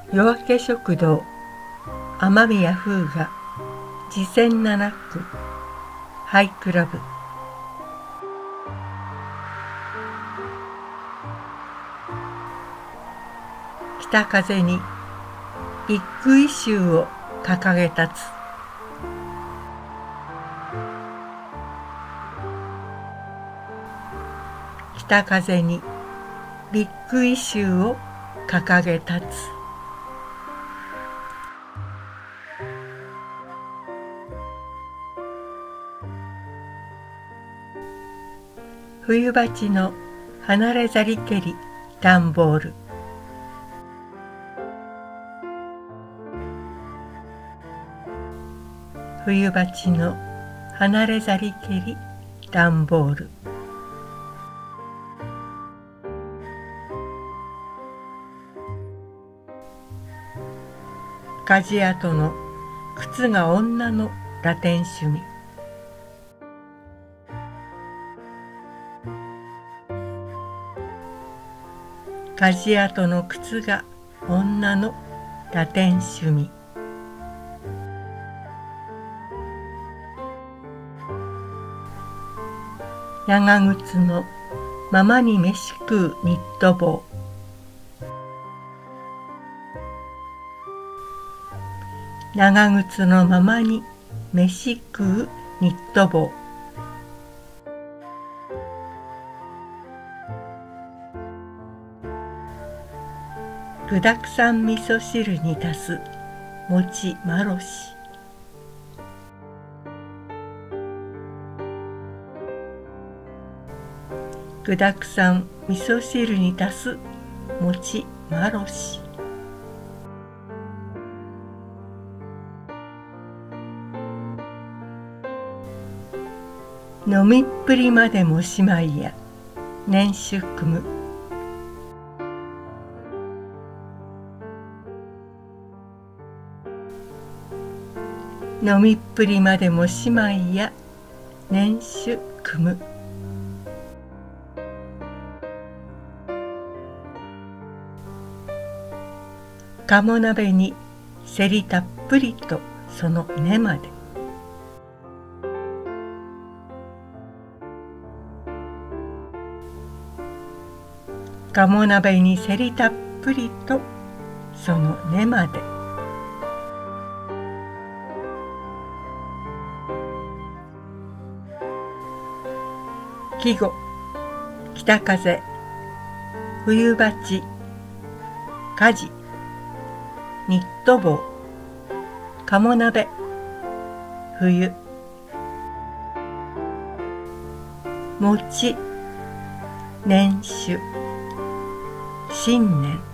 夜明け食堂雨宮風雅次戦7区ハイクラブ。北風にビッグイシューを掲げ立つ。北風にビッグイシューを掲げ立つ。冬鉢の離れざりけり段ボール。冬鉢の離れざりけり段ボール。火事跡の靴が女のラテン趣味。火事跡の靴が女のラテン趣味。長靴のままに飯食うニット帽。長靴のままに飯食うニット帽。具だくさん味噌汁に足す餅まろし。具だくさん味噌汁に足す餅まろし。飲みっぷりまでもしまいや年酒汲む。飲みっぷりまでもしまいや年酒汲む。鴨鍋にせりたっぷりとその根まで。鴨鍋にせりたっぷりとその根まで。季語北風冬鉢火事ニット帽鴨鍋冬餅年酒新年。